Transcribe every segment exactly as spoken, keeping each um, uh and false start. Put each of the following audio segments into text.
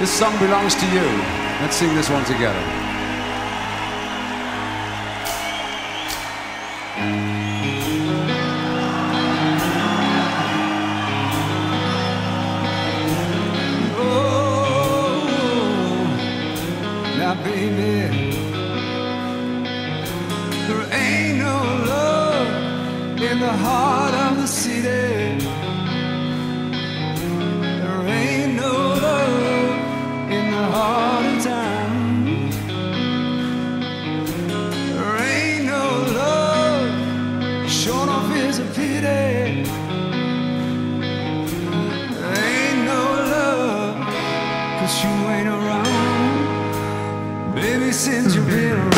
This song belongs to you. Let's sing this one together. Oh, now baby, there ain't no love in the heart of the city. There ain't no love in the heart of town. There ain't no love, short off is a pity. There ain't no love, cause you ain't around, baby, since you've been around.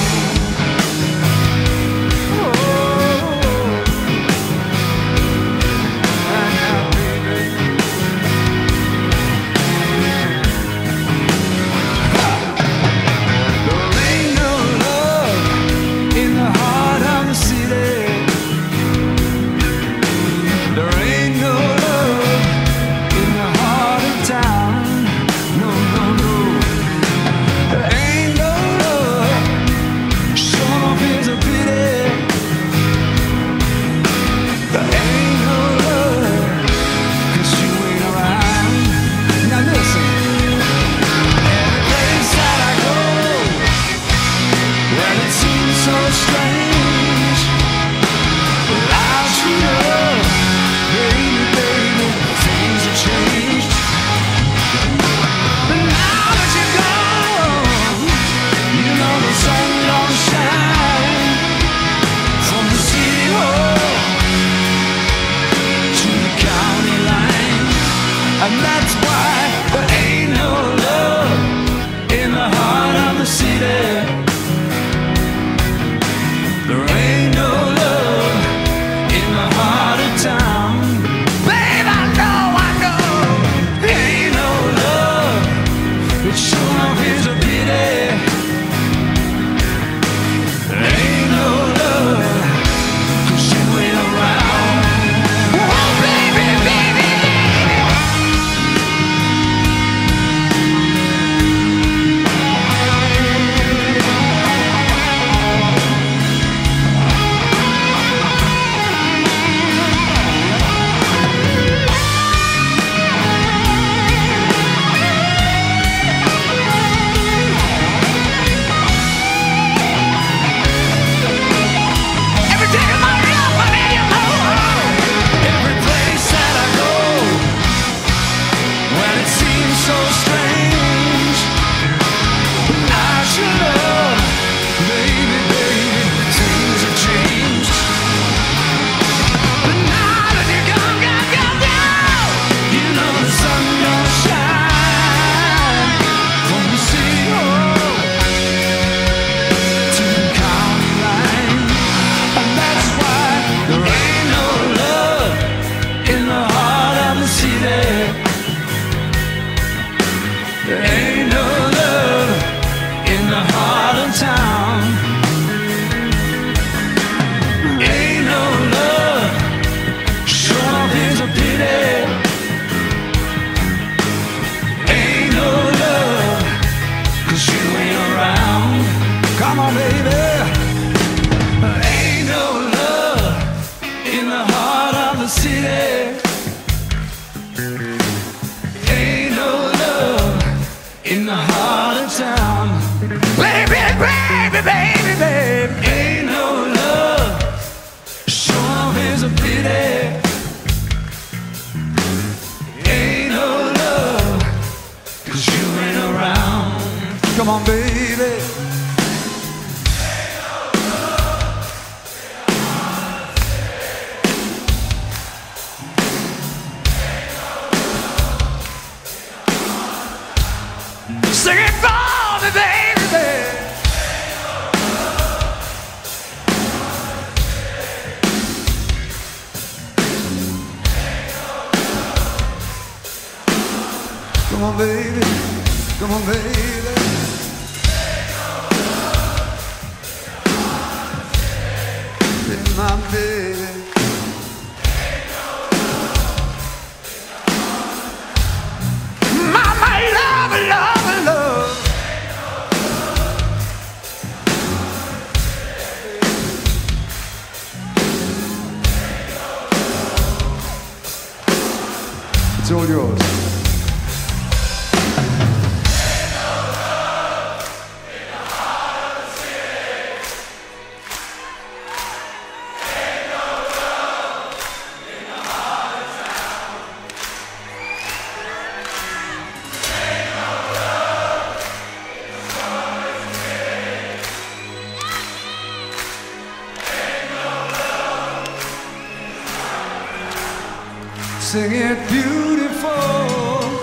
Come on, baby. Sing it for me, baby. Come on, baby. Come on, baby. Be my baby. My, my love. It's all yours. Sing it beautiful.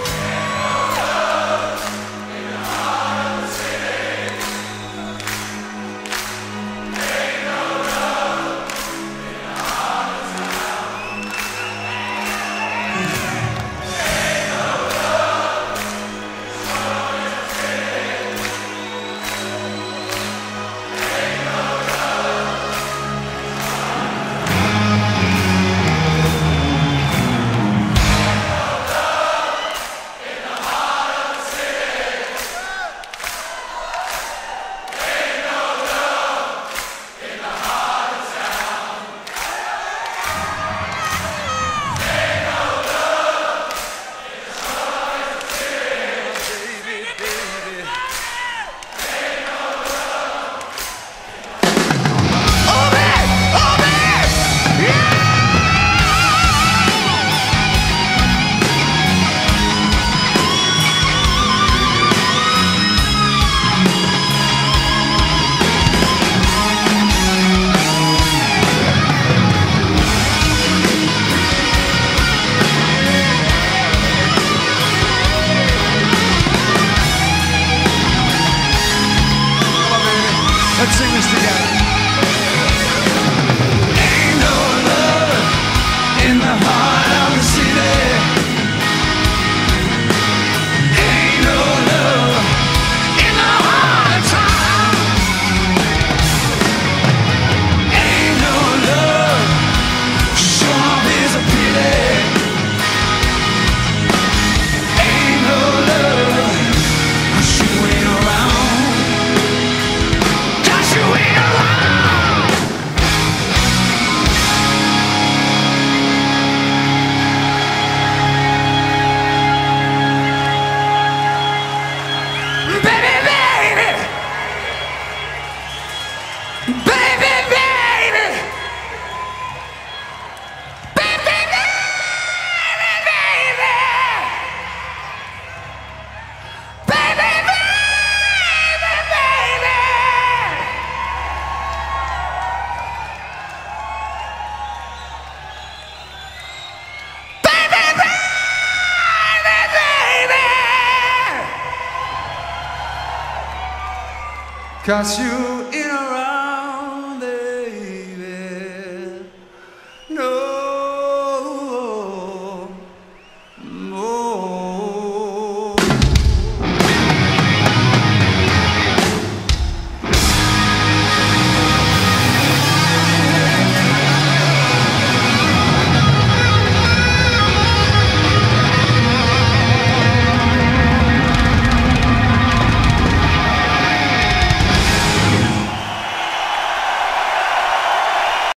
Let's sing this together. Ain't no love in the heart of the city. Ain't no love in the heart of town. Ain't no love, sure enough is a pity. Ain't no love, 'cause you ain't around. 'Cause you ain't around. Baby, baby. Baby, baby. Baby, baby, baby. Baby, baby, baby. Baby, baby, baby. 'Cause you